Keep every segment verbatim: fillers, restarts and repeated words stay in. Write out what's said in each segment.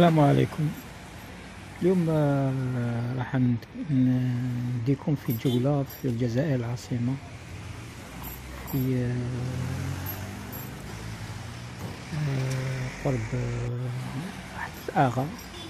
السلام عليكم. اليوم آه، راح ند- نديكم في جولة في الجزائر العاصمة، في آه، آه، قرب آه، محطة آغا.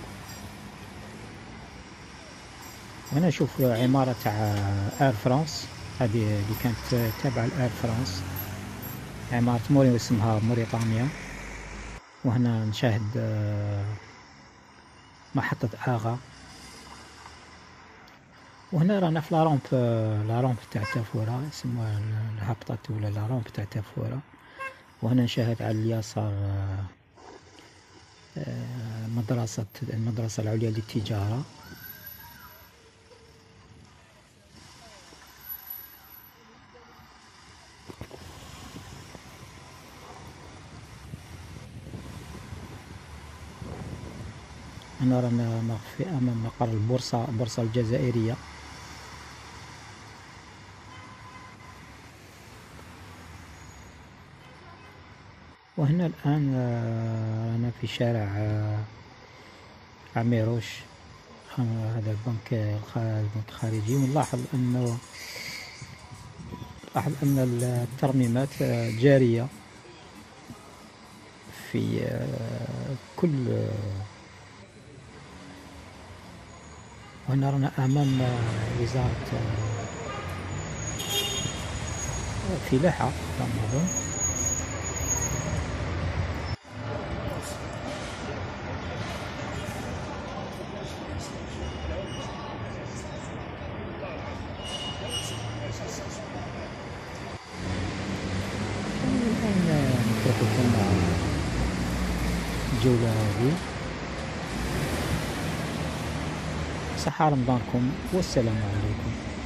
وهنا نشوف عمارة تاع اير فرانس، هذه اللي كانت تابعة لاير فرانس، عمارة موري اسمها موريطانيا. وهنا نشاهد آه، محطة آغا. وهنا رانا في لارomب لارomب تاع تافورا، يسموها الهبطة ولا لارomب تاع تافورا. وهنا نشاهد على اليسار آه، آه، مدرسة المدرسة العليا للتجارة. هنا رانا في أمام مقر البورصة البورصة الجزائرية. وهنا الآن آه، رانا في شارع آه، عميروش. آه، هذا البنك الخ- البنك الخارجي. ونلاحظ أنه لاحظ أن الترميمات آه، جارية في آه، كل آه، وهنا رانا أمام آه، وزارة آه، فلاحة كما أظن. الآن نترككم مع الجولة هذه. صحة رمضانكم والسلام عليكم.